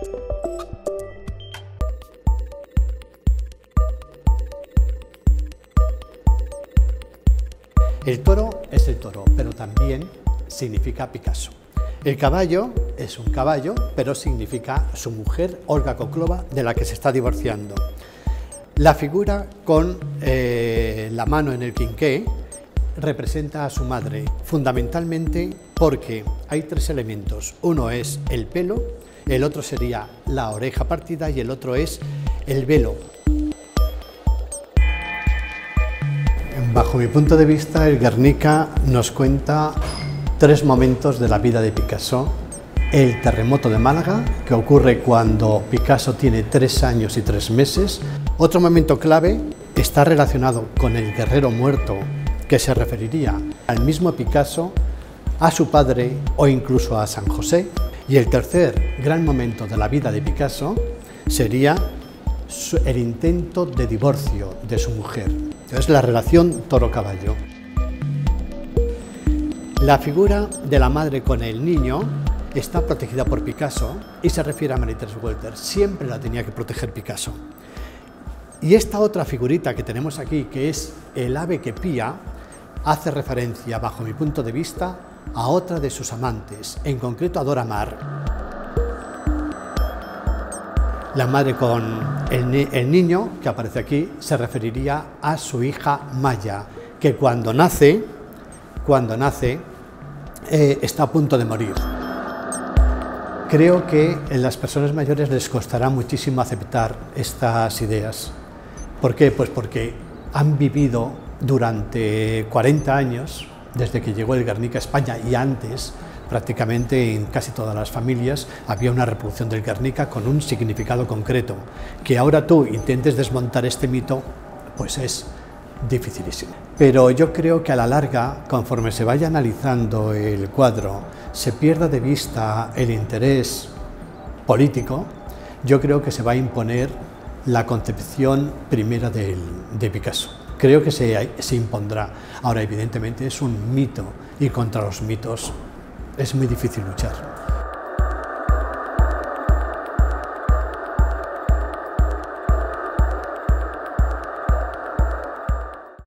El toro es el toro, pero también significa Picasso. El caballo es un caballo, pero significa su mujer, Olga Koklova, de la que se está divorciando. La figura con la mano en el quinqué representa a su madre, fundamentalmente porque hay tres elementos. Uno es el pelo, el otro sería la oreja partida y el otro es el velo. Bajo mi punto de vista, el Guernica nos cuenta tres momentos de la vida de Picasso. El terremoto de Málaga, que ocurre cuando Picasso tiene 3 años y 3 meses. Otro momento clave está relacionado con el guerrero muerto, que se referiría al mismo Picasso, a su padre o incluso a San José. Y el tercer gran momento de la vida de Picasso sería el intento de divorcio de su mujer. Es la relación toro-caballo. La figura de la madre con el niño está protegida por Picasso y se refiere a Marie-Thérèse Walter. Siempre la tenía que proteger Picasso. Y esta otra figurita que tenemos aquí, que es el ave que pía, hace referencia, bajo mi punto de vista, a otra de sus amantes, en concreto a Dora Maar. La madre con el niño, que aparece aquí, se referiría a su hija Maya, que cuando nace está a punto de morir. Creo que a las personas mayores les costará muchísimo aceptar estas ideas. ¿Por qué? Pues porque han vivido durante 40 años, desde que llegó el Guernica a España y antes, prácticamente en casi todas las familias había una reproducción del Guernica con un significado concreto. Que ahora tú intentes desmontar este mito, pues es dificilísimo. Pero yo creo que a la larga, conforme se vaya analizando el cuadro, se pierda de vista el interés político, yo creo que se va a imponer la concepción primera de Picasso. Creo que se impondrá. Ahora, evidentemente, es un mito y contra los mitos es muy difícil luchar.